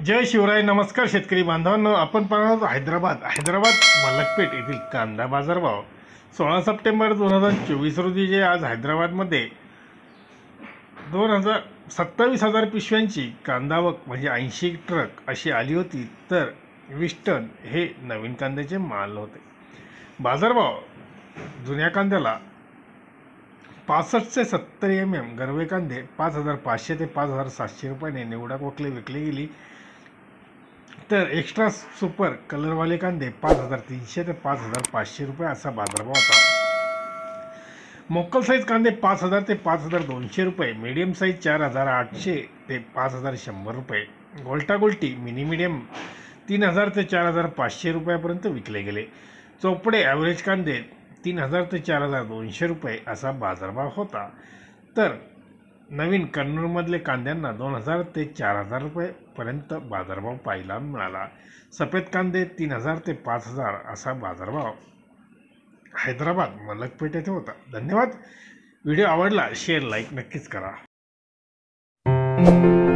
जय शिवराय. नमस्कार शेतकरी बांधवांनो, आपण पाहणार आहोत हैदराबाद मलकपेठ येथील कांदा बाजारभाव 16 सप्टेंबर 2024 रोजी जे आज हैदराबादमध्ये 27,000 पिशव्यांची कांदावक म्हणजे 80 ट्रक अशी आली होती. तर 20 टन हे नवीन कांद्याचे माल होते. बाजारभाव जुन्या कांद्याला 65 ते 70 गरवे कांदे 5,500 ते 5,700 रुपयाने निवडा कोकले विकले गेली. तर एक्स्ट्रा सुपर कलरवाले कांदे 5,300 ते 5,500 रुपये असा बाजारभाव होता. मोकल साईज कांदे 5,000 ते 5,200 रुपये, मीडियम साईज 4,800 ते 5,100 रुपये, गोल्टा गोल्टी मिनी मीडियम 3,000 ते 4,500 रुपयापर्यंत विकले गेले. चोपडे ॲव्हरेज कांदे 3,000 ते 4,200 रुपये असा बाजारभाव होता. तर नवीन कन्नूरमधले कांद्यांना 2,000 ते 4,000 रुपयेपर्यंत बाजारभाव पाहायला मिळाला. सफेद कांदे 3,000 ते 5,000 असा बाजारभाव हैदराबाद मलकपेठ येथे होता. धन्यवाद. व्हिडिओ आवडला शेअर लाईक नक्कीच करा.